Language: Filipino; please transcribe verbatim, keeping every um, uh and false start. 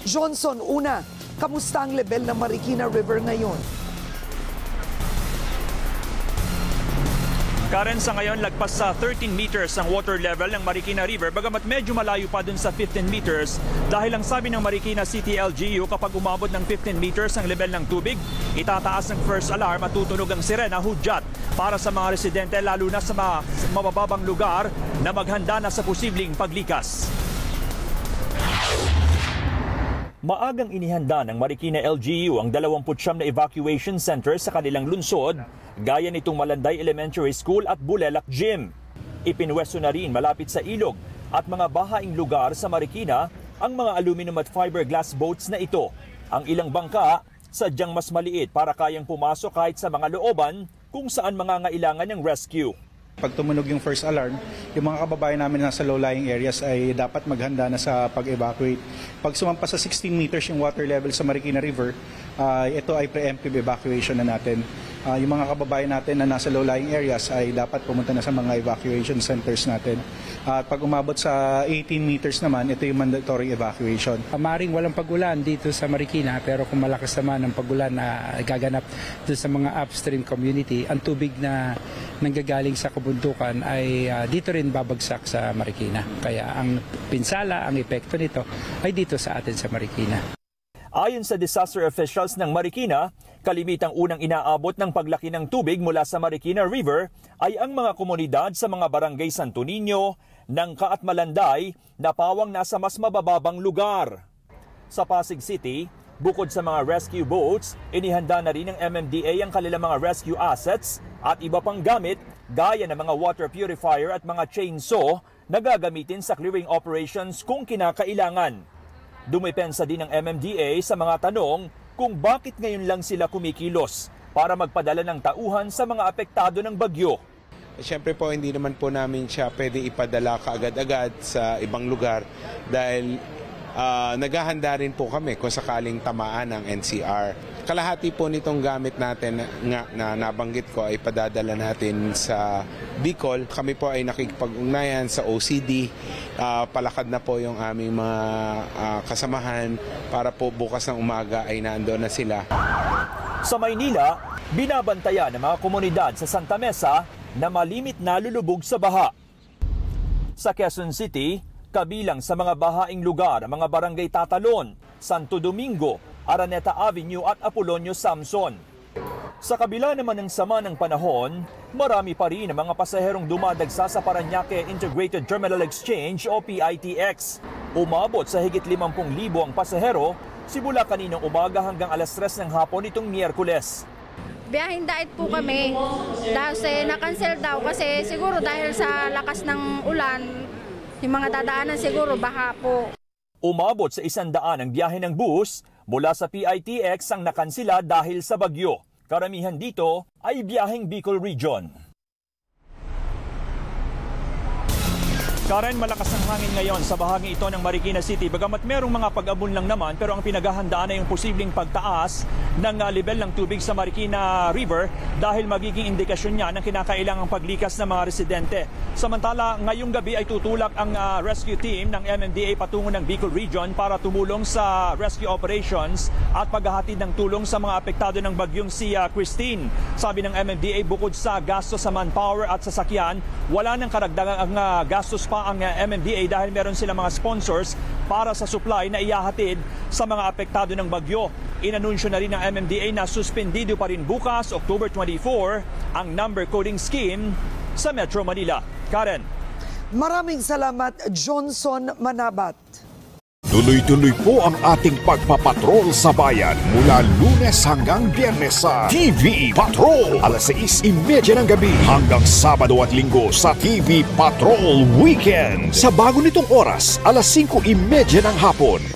Johnson, una, kamusta ang level ng Marikina River ngayon? Karen, sa ngayon, lagpas sa thirteen meters ang water level ng Marikina River, bagamat medyo malayo pa dun sa fifteen meters dahil ang sabi ng Marikina City L G U, kapag umabot ng fifteen meters ang level ng tubig, itataas ng first alarm at tutunog ang sirena hudyat para sa mga residente, lalo na sa mga mabababang lugar na maghanda na sa posibleng paglikas. Maagang inihanda ng Marikina L G U ang dalawampu't siyam na evacuation center sa kanilang lungsod, gaya nitong Malanday Elementary School at Bulelak Gym. Ipinwesto na rin malapit sa ilog at mga bahaing lugar sa Marikina ang mga aluminum at fiberglass boats na ito. Ang ilang bangka sadyang mas maliit para kayang pumasok kahit sa mga looban kung saan mangangailangan ng rescue. Pag tumunog yung first alarm, yung mga kababayan namin na sa low-lying areas ay dapat maghanda na sa pag-evacuate. Pag sumampas sa sixteen meters yung water level sa Marikina River, uh, ito ay preemptive evacuation na natin. Uh, yung mga kababayan natin na nasa low-lying areas ay dapat pumunta na sa mga evacuation centers natin. At uh, pag umabot sa eighteen meters naman, ito yung mandatory evacuation. Maring walang pagulan dito sa Marikina, pero kung malakas naman ang pagulan na gaganap dito sa mga upstream community, ang tubig na nanggagaling sa kabundukan ay uh, dito rin babagsak sa Marikina. Kaya ang pinsala, ang epekto nito ay dito sa atin sa Marikina. Ayon sa disaster officials ng Marikina, kalimitang unang inaabot ng paglaki ng tubig mula sa Marikina River ay ang mga komunidad sa mga barangay Santo Niño, Nangka at Malanday na pawang nasa mas mabababang lugar. Sa Pasig City, bukod sa mga rescue boats, inihanda na rin ng M M D A ang kanilang mga rescue assets at iba pang gamit gaya ng mga water purifier at mga chainsaw na gagamitin sa clearing operations kung kinakailangan. Dumipensa din ng M M D A sa mga tanong kung bakit ngayon lang sila kumikilos para magpadala ng tauhan sa mga apektado ng bagyo. Siyempre po, hindi naman po namin siya pwede ipadala kaagad-agad sa ibang lugar dahil uh, naghahanda rin po kami kung sakaling tamaan ng N C R. Kalahati po nitong gamit natin nga na nabanggit ko ay padadala natin sa Bicol. Kami po ay nakikipag-ugnayan sa O C D. Uh, palakad na po yung aming mga uh, kasamahan para po bukas ng umaga ay nandoon na sila. Sa Maynila, binabantayan ng mga komunidad sa Santa Mesa na malimit na lulubog sa baha. Sa Quezon City, kabilang sa mga bahaing lugar ang mga barangay Tatalon, Santo Domingo, Araneta Avenue at Apolonio Samson. Sa kabila naman ng sama ng panahon, marami pa rin ang mga pasaherong dumadagsa sa Parañaque Integrated Terminal Exchange o P I T X. Umabot sa higit limampu libo ang pasahero simula kaninang umaga hanggang alas tres ng hapon itong Miyerkules. Biyahing dait po kami kasi na-cancel daw kasi siguro dahil sa lakas ng ulan, yung mga dadaanan siguro baha po. Umabot sa isang daan ang biyahe ng bus mula sa P I T X ang nakansila dahil sa bagyo. Karamihan dito ay biyaheng Bicol Region. Karen, malakas ang hangin ngayon sa bahagi ito ng Marikina City. Bagamat merong mga pag-abon lang naman, pero ang pinaghahandaan ay yung posibleng pagtaas ng uh, level ng tubig sa Marikina River dahil magiging indikasyon niya ng kinakailangang paglikas ng mga residente. Samantala, ngayong gabi ay tutulak ang uh, rescue team ng M M D A patungo ng Bicol Region para tumulong sa rescue operations at paghahatid ng tulong sa mga apektado ng bagyong si uh, Christine. Sabi ng M M D A, bukod sa gastos sa manpower at sasakyan, wala nang karagdagang uh, gastos pa ang M M D A dahil meron silang mga sponsors para sa supply na ihahatid sa mga apektado ng bagyo. Inanunsyo na rin ng M M D A na suspendido pa rin bukas, October twenty-four, ang number coding scheme sa Metro Manila. Karen. Maraming salamat, Johnson Manabat. Tuloy-tuloy po ang ating pagpapatrol sa bayan mula Lunes hanggang Biyernes sa T V Patrol. alas sais trenta ng gabi hanggang Sabado at Linggo sa T V Patrol Weekend. Sa bago nitong oras, alas singko trenta ng hapon.